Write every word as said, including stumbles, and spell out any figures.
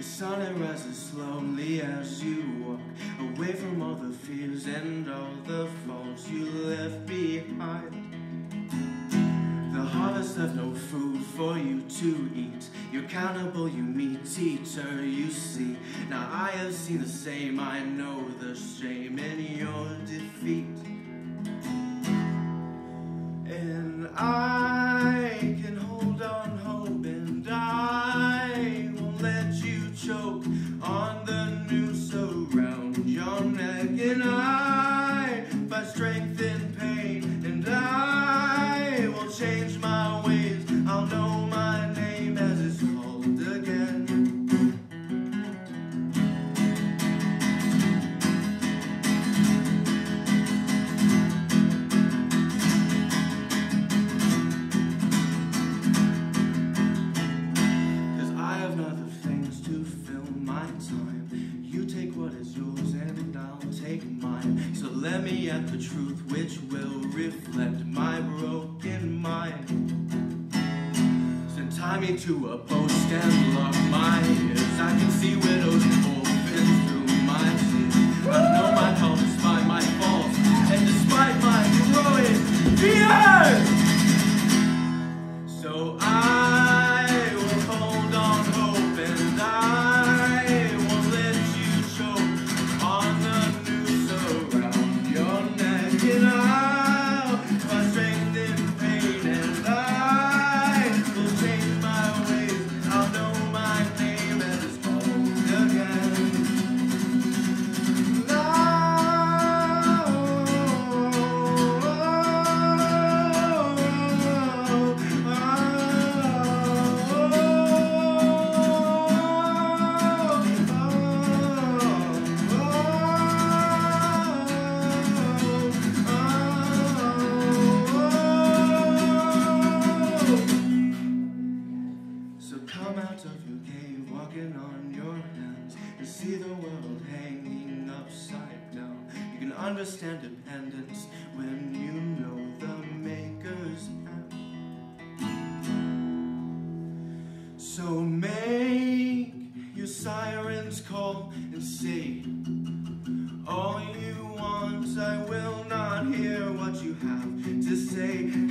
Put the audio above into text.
sun it rises slowly as you walk away from all the fears and all the faults you left behind. The harvest left no food for you to eat. You're accountable, you meet teacher, you see. Now I have seen the same, I know the shame in your defeat. And I can hold on hope, and I won't let you choke on the noose around your neck. And I find strength in pain, and I will change my ways. I'll know my name as it's called again. Cause I have other things to fill my time. You take what is yours and I'll take mine. So let me at the truth which will reflect my broken mind. Send tie me to a post and lock my ears. I can see widows and orphans through my tears. I know my fault despite my faults and despite my growing fears. So I will hold on hope, and I won't let you choke on the noose around your neck. And I'll find strength in pain, and I will change my ways. I'll know my name as it's called again. So come out of your cave, walking on your hands, and see the world hanging upside down. You can understand dependence when you know the Maker's hand. So make your sirens call and say all you want. I will not hear what you have to say.